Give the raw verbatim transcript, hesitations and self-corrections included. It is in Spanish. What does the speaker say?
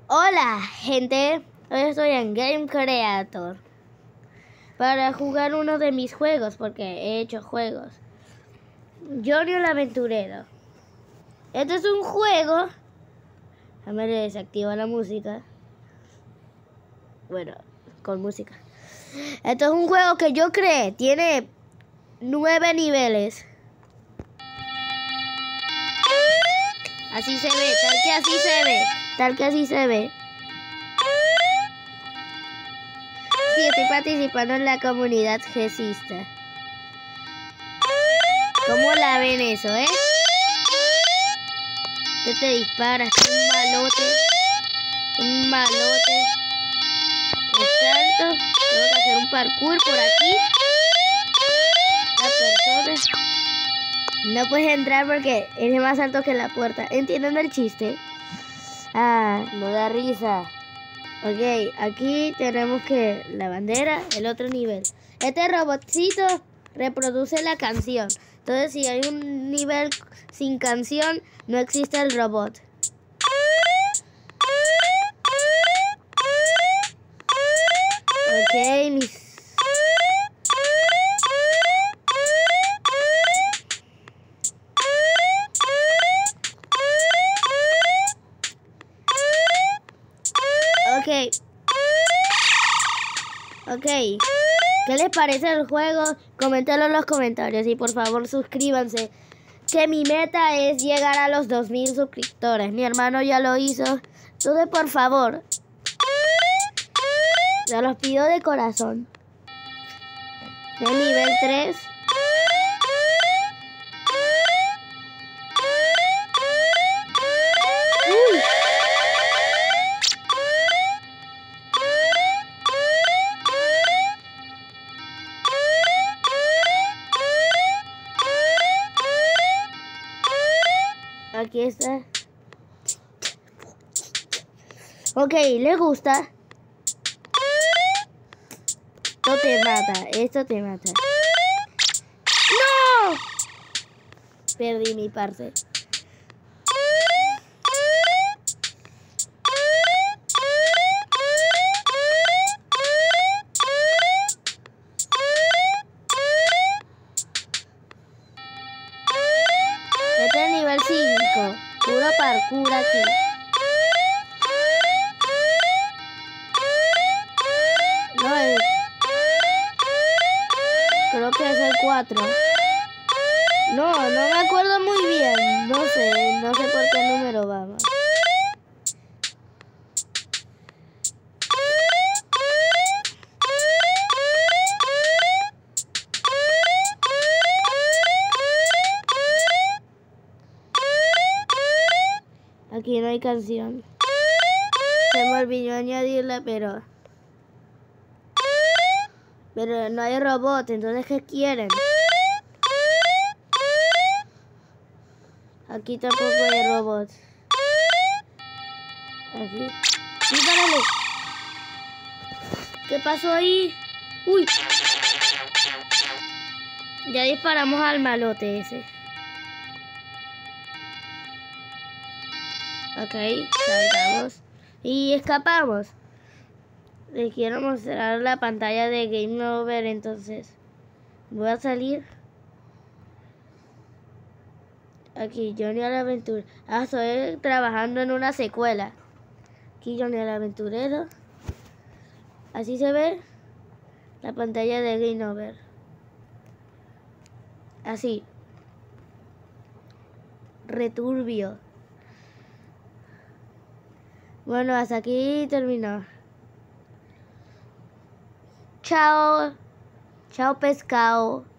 Hola gente, hoy estoy en Game Creator para jugar uno de mis juegos porque he hecho juegos. Johnny el Aventurero. Este es un juego. Déjame desactivar la música. Bueno, con música. Esto es un juego que yo creé. Tiene nueve niveles. Así se ve, tal que así se ve. Tal que así se ve. Sí, estoy participando en la comunidad gesista. ¿Cómo la ven eso, eh? Tú te disparas, un malote. Un malote. Te salto. Tengo que hacer un parkour por aquí. La persona. No puedes entrar porque eres más alto que la puerta. ¿Entienden el chiste? Ah, no da risa. Ok, aquí tenemos que la bandera, el otro nivel. Este robotcito reproduce la canción. Entonces, si hay un nivel sin canción, no existe el robot. Ok, mis... Ok. Ok. ¿Qué les parece el juego? Coméntenlo en los comentarios y por favor suscríbanse. Que mi meta es llegar a los dos mil suscriptores. Mi hermano ya lo hizo. Entonces, por favor, se los pido de corazón. De nivel tres. Uy. Aquí está. Ok, ¿le gusta? Esto te mata, esto te mata. ¡No! Perdí mi parte. Este es el nivel cinco. Puro parkour aquí. No es. Creo que es el cuatro. No, no me acuerdo muy bien. No sé, no sé por qué número vamos. Aquí no hay canción. Se me olvidó añadirla, pero... Pero no hay robot, entonces ¿qué quieren? Aquí tampoco hay robot. Aquí. ¡Dispárale! ¿Qué pasó ahí? ¡Uy! Ya disparamos al malote ese. Ok, saltamos. Y escapamos. Les quiero mostrar la pantalla de Game Over, entonces voy a salir. Aquí, Johnny el Aventurero. Ah, estoy trabajando en una secuela. Aquí, Johnny el Aventurero. Así se ve la pantalla de Game Over. Así. Returbio. Bueno, hasta aquí terminó. Chao. Chao, pescado.